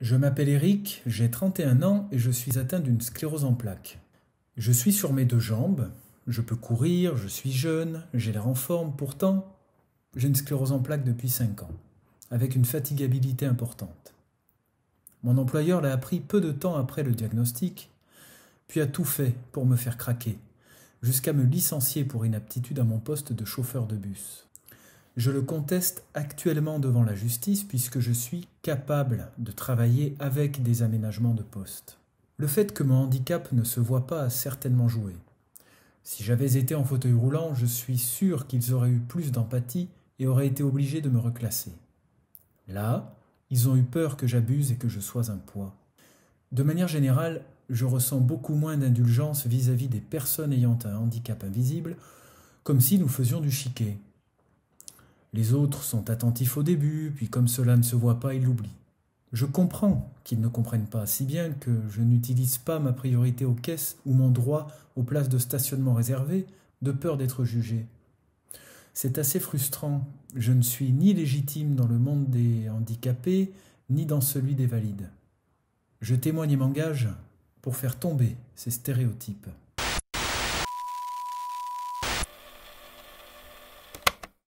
Je m'appelle Eric, j'ai 31 ans et je suis atteint d'une sclérose en plaques. Je suis sur mes deux jambes, je peux courir, je suis jeune, j'ai l'air en forme, pourtant j'ai une sclérose en plaques depuis 5 ans, avec une fatigabilité importante. Mon employeur l'a appris peu de temps après le diagnostic, puis a tout fait pour me faire craquer, jusqu'à me licencier pour inaptitude à mon poste de chauffeur de bus. Je le conteste actuellement devant la justice puisque je suis capable de travailler avec des aménagements de poste. Le fait que mon handicap ne se voit pas a certainement joué. Si j'avais été en fauteuil roulant, je suis sûr qu'ils auraient eu plus d'empathie et auraient été obligés de me reclasser. Là, ils ont eu peur que j'abuse et que je sois un poids. De manière générale, je ressens beaucoup moins d'indulgence vis-à-vis des personnes ayant un handicap invisible, comme si nous faisions du chiquet. Les autres sont attentifs au début, puis comme cela ne se voit pas, ils l'oublient. Je comprends qu'ils ne comprennent pas, si bien que je n'utilise pas ma priorité aux caisses ou mon droit aux places de stationnement réservées, de peur d'être jugé. C'est assez frustrant, je ne suis ni légitime dans le monde des handicapés, ni dans celui des valides. Je témoigne et m'engage pour faire tomber ces stéréotypes.